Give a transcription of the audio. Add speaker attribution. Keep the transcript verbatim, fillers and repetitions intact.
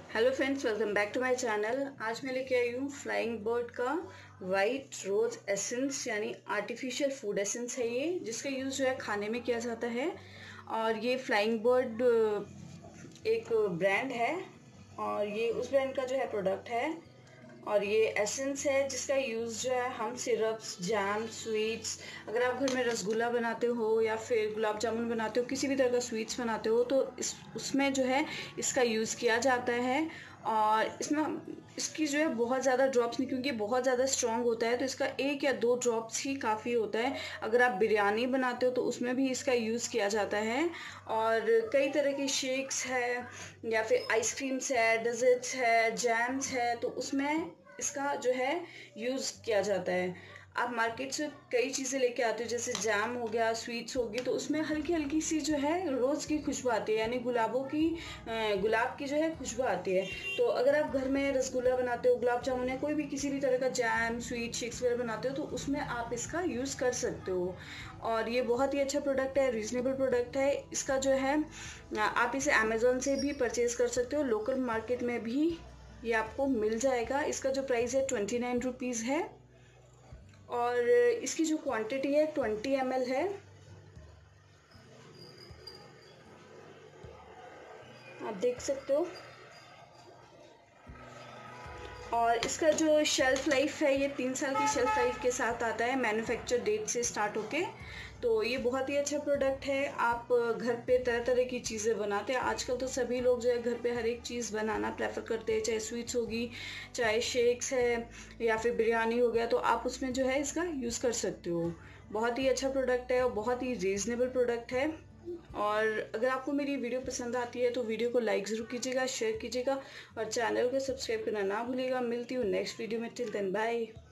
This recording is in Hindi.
Speaker 1: Hello friends, welcome back to my channel. आज मैं लेके आई हूँ फ्लाइंग बर्ड का वाइट रोज एसेंस यानी आर्टिफिशियल फूड एसेंस है ये, जिसका यूज़ जो है खाने में किया जाता है। और ये फ्लाइंग बर्ड एक ब्रांड है और ये उस ब्रांड का जो है प्रोडक्ट है। और ये एसेंस है जिसका यूज़ जो है हम सिरप्स, जैम, स्वीट्स, अगर आप घर में रसगुल्ला बनाते हो या फिर गुलाब जामुन बनाते हो, किसी भी तरह का स्वीट्स बनाते हो तो इस उसमें जो है इसका यूज़ किया जाता है। और इसमें इसकी जो है बहुत ज़्यादा ड्रॉप्स नहीं, क्योंकि बहुत ज़्यादा स्ट्रॉन्ग होता है तो इसका एक या दो ड्रॉप्स ही काफ़ी होता है। अगर आप बिरयानी बनाते हो तो उसमें भी इसका यूज़ किया जाता है। और कई तरह के शेक्स है या फिर आइसक्रीम्स है, डेजर्ट्स है, जैम्स है, तो उसमें इसका जो है यूज़ किया जाता है। आप मार्केट से कई चीज़ें लेके आते हो, जैसे जैम हो गया, स्वीट्स होगी, तो उसमें हल्की हल्की सी जो है रोज़ की खुशबू आती है, यानी गुलाबों की गुलाब की जो है खुशबू आती है। तो अगर आप घर में रसगुल्ला बनाते हो, गुलाब जामुन या कोई भी किसी भी तरह का जैम, स्वीट, शेक्स वगैरह बनाते हो तो उसमें आप इसका यूज़ कर सकते हो। और ये बहुत ही अच्छा प्रोडक्ट है, रीज़नेबल प्रोडक्ट है। इसका जो है आप इसे अमेज़ॉन से भी परचेज़ कर सकते हो, लोकल मार्केट में भी ये आपको मिल जाएगा। इसका जो प्राइस है ट्वेंटी नाइन रुपीज़ है और इसकी जो क्वांटिटी है ट्वेंटी एम एल है। आप देख सकते हो। और इसका जो शेल्फ़ लाइफ है, ये तीन साल की शेल्फ़ लाइफ के साथ आता है, मैन्युफैक्चर डेट से स्टार्ट होके। तो ये बहुत ही अच्छा प्रोडक्ट है। आप घर पे तरह तरह की चीज़ें बनाते हैं, आजकल तो सभी लोग जो है घर पे हर एक चीज़ बनाना प्रेफर करते हैं, चाहे स्वीट्स होगी, चाहे शेक्स है या फिर बिरयानी हो गया, तो आप उसमें जो है इसका यूज़ कर सकते हो। बहुत ही अच्छा प्रोडक्ट है और बहुत ही रीज़नेबल प्रोडक्ट है। और अगर आपको मेरी वीडियो पसंद आती है तो वीडियो को लाइक ज़रूर कीजिएगा, शेयर कीजिएगा और चैनल को सब्सक्राइब करना ना भूलिएगा। मिलती हूँ नेक्स्ट वीडियो में। Till then bye.